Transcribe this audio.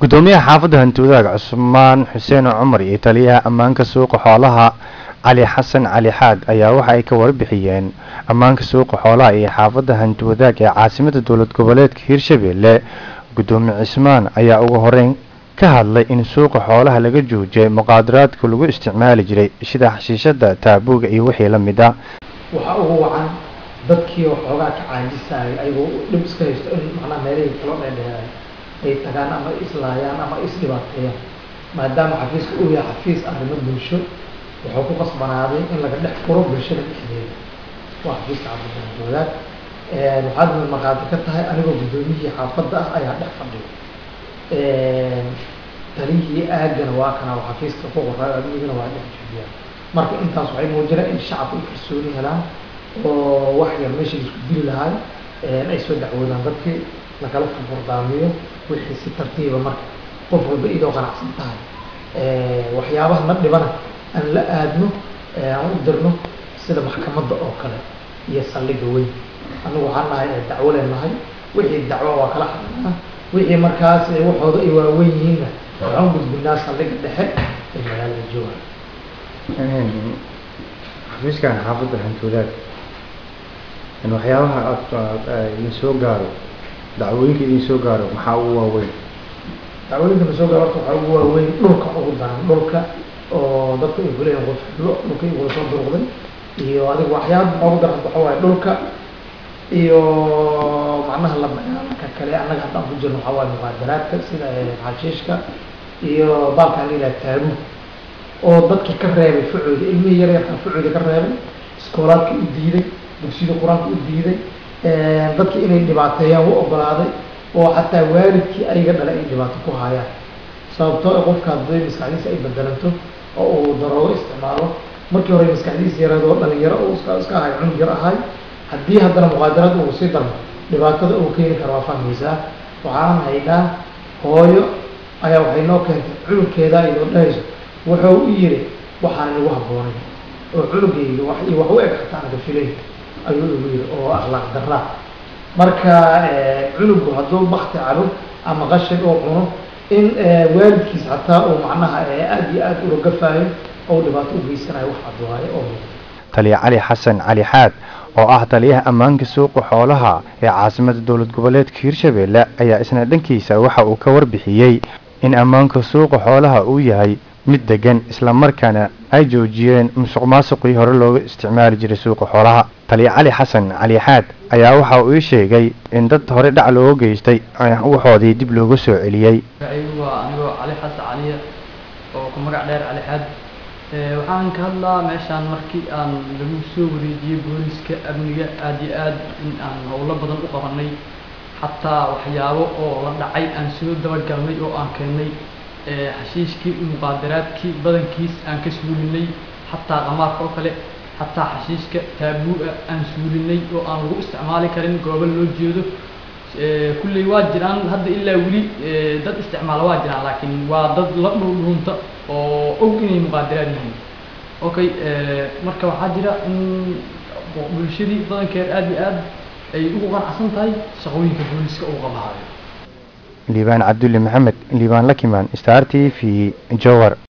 gudoomiyaha xaafadda Hantuudaag Cusmaan Xuseen Cumar iyo taliyaha ammaanka suuqa xoolaha Ali Xasan Ali Xaad ayaa waxa ay ka warbixiyeen ammaanka suuqa xoolaha ee xaafadda Hantuudaag ee caasimadda dowlad goboleedka Hirshabelle. Gudoomiye Cismaan ayaa ugu horeyn ka hadlay in suuqa xoolaha laga joojiyay muqaadaraadka lagu isticmaali jiray sida xashiishada, taabuuga iyo wixii la mid ah. waxa ugu wacan dadkii waxoogaa ka caajisay ayagoo dhib iska haysto in macnaha meelihii kala dheedheeray ay tagaan ama islaayaan ama isdhibaateeyaan maadaama xafiiska uu yahay xafiis arrimo bulsho wuxuu ku qasbanaaday in laga dhex furo bulshada dhexdeeda. waa xafiiska xaafadda waxaad maqaadi ka tahay anigoo gudoomiyihii xaafadda ah ayaa dhex fadhiyo taliyihii aagana waa kana xafiiska ku qoray adigana waa dhex joojiyaa. marka intaas waxay muujinayaan in shacabku ay kalsooni helaan oo wax yar meesha isku dili lahay ay soo dacwoodaan dadkii lakala furfurdaamiyo wixii si tartiiba marka qof walba idoo qanacsan tahay waxyaabaha na dhibana aan la aadno aan u dirno sida maxkamadda oo kale iyo saldhigga weyn. anigu waxaan nahay dacwo leenahay wixii dacwo waa kala hadlnaa wixii markaas waxooda ay waaweyn yihiinna waxaan gudbinaa saldhigga dhexe ee magaalada jooga. xafiiskan xaafadda Hantuudaag in waxyaabaha idin soo gaaro dacwooyinka idin soo gaaro maxaa ugu waaweyn? dacwooyinka ma soo gaaro waxaa ugu waaweyn dhulka ugu daran dhulka oo dadka ay kuleeyihiin qof dhulka igu soo durqday iyo adiga waxyaaba ugu daran waxa waaye dhulka iyo macnaha la dagaalanka kale annaga haddaan ku jirno waxaa waaye muqaadaraadka sida xashiishka iyo baalkan la yidhaha taabuug oo dadkii ka reebay fucooda ilmihii yar yarkaa fucooda ka reebay iskoolaadka u diiday dugsiyada qur-aanka u diiday dadkii inay dhibaateeyaan u ogolaaday oo xataa waalidkii ayaga dhalay ay dhibaato ku hayaan sababtoo qofka haddii maskaxdiisa ay bedelanto oo uu daroogo isticmaalo markii hore maskaxdiisa yaradoo dhalinyaro oo iska ahay cunug yar ahay haddii haddana muqaadaraad uu sii darmo dhibaatada uu keeni karo waa fahmaysaa. waxaan haynaa hooyo ayaa waxay noo keentay cunugkeeda iyadoo dhahayso wuxuu u yiri waxaan igu habboonay oo cunugayga wax u eg xataa naga filay ayuu ugu yiri oo akhlaaq darra. marka cunugu hadduu bakti cabo ama qashin oo cuno in waalidkiis xataa uu macnaha aad iyo aad u rogafaayo oo dhibaato u geysanayo wax cadwaaye oo taliya Ali Xasan Ali Xaad oo ah taliyaha ammaanka suuqa xoolaha ee caasimadda dowlad goboleedka Hirshabelle ayaa isna dhankiisa waxa uu ka warbixiyay in ammaanka suuqa xoolaha uu yahay mid degan isla markaana ay joojiyeen musuqmaasuqii hore looga isticmaali jiray suuqa xoolaha. taliya Ali Xasan Ali Xaad ayaa waxa uu sheegay in dad hore dhac loo geystay waxoodii dib looga soo celiyay. anigoo Ali Xasan Ali oo ku magac dheer Ali Xaad waxaan ka hadlaa meeshaan markii aan lagu soo wareejiyay booliska amniga aad iyo aad in aan howlo badan u qabanay xataa waxyaabo oo la dhacay aan soo dabagalnay oo aan keenay xashiishkii muqaadaraadkii badankiis aan ka suulinay xataa qamaarka oo kale xataa xashiishka taabuuga aan suulinay oo aan lagu isticmaali karin goobo loo jeedo. kulley waa jiraan hadda ilaa weli dad isticmaala waa jiraan laakiin waa dad la dhuunta oo og inay muqaadaraad yihiin. okay marka waxaa jira in bulshadii badankeed aad iyo aad ay ugu qanacsan tahay shaqooyinka booliska uu qabahayo. liibaan cabdulle maxamed liibaan lakimaan Star TV Jowhar.